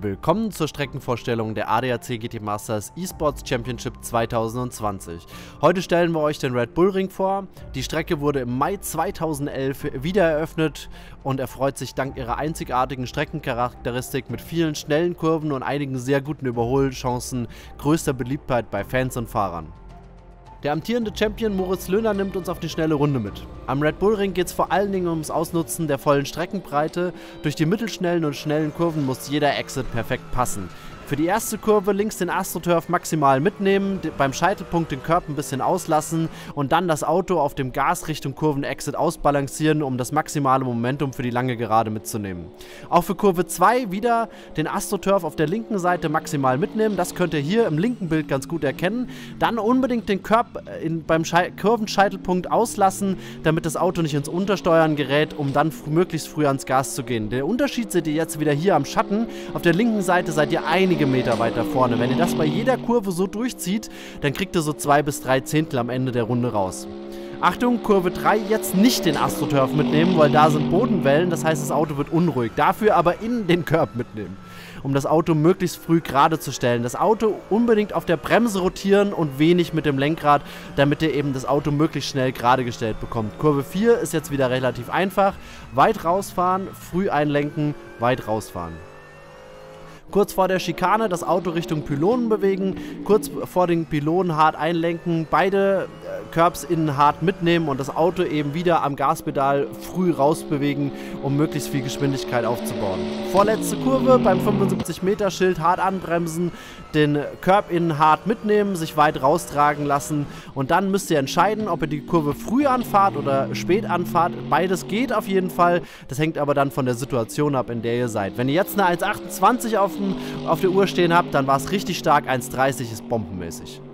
Willkommen zur Streckenvorstellung der ADAC GT Masters eSports Championship 2020. Heute stellen wir euch den Red Bull Ring vor. Die Strecke wurde im Mai 2011 wieder eröffnet und erfreut sich dank ihrer einzigartigen Streckencharakteristik mit vielen schnellen Kurven und einigen sehr guten Überholchancen größter Beliebtheit bei Fans und Fahrern. Der amtierende Champion Moritz Löhner nimmt uns auf die schnelle Runde mit. Am Red Bull Ring geht es vor allen Dingen ums Ausnutzen der vollen Streckenbreite. Durch die mittelschnellen und schnellen Kurven muss jeder Exit perfekt passen. Für die erste Kurve links den AstroTurf maximal mitnehmen, beim Scheitelpunkt den Curb ein bisschen auslassen und dann das Auto auf dem Gas Richtung Kurven-Exit ausbalancieren, um das maximale Momentum für die lange Gerade mitzunehmen. Auch für Kurve 2 wieder den AstroTurf auf der linken Seite maximal mitnehmen, das könnt ihr hier im linken Bild ganz gut erkennen. Dann unbedingt den Curb beim Kurvenscheitelpunkt auslassen, damit das Auto nicht ins Untersteuern gerät, um dann möglichst früh ans Gas zu gehen. Der Unterschied seht ihr jetzt wieder hier am Schatten. Auf der linken Seite seid ihr einige Meter weiter vorne. Wenn ihr das bei jeder Kurve so durchzieht, dann kriegt ihr so 2 bis 3 Zehntel am Ende der Runde raus. Achtung, Kurve 3 jetzt nicht den AstroTurf mitnehmen, weil da sind Bodenwellen, das heißt das Auto wird unruhig. Dafür aber in den Curb mitnehmen, um das Auto möglichst früh gerade zu stellen. Das Auto unbedingt auf der Bremse rotieren und wenig mit dem Lenkrad, damit ihr eben das Auto möglichst schnell gerade gestellt bekommt. Kurve 4 ist jetzt wieder relativ einfach. Weit rausfahren, früh einlenken, weit rausfahren. Kurz vor der Schikane das Auto Richtung Pylonen bewegen, kurz vor den Pylonen hart einlenken, beide Curbs innen hart mitnehmen und das Auto eben wieder am Gaspedal früh rausbewegen, um möglichst viel Geschwindigkeit aufzubauen. Vorletzte Kurve beim 75-Meter-Schild hart anbremsen, den Curb innen hart mitnehmen, sich weit raustragen lassen und dann müsst ihr entscheiden, ob ihr die Kurve früh anfahrt oder spät anfahrt. Beides geht auf jeden Fall, das hängt aber dann von der Situation ab, in der ihr seid. Wenn ihr jetzt eine 1,28 auf der Uhr stehen habt, dann war es richtig stark, 1,30 ist bombenmäßig.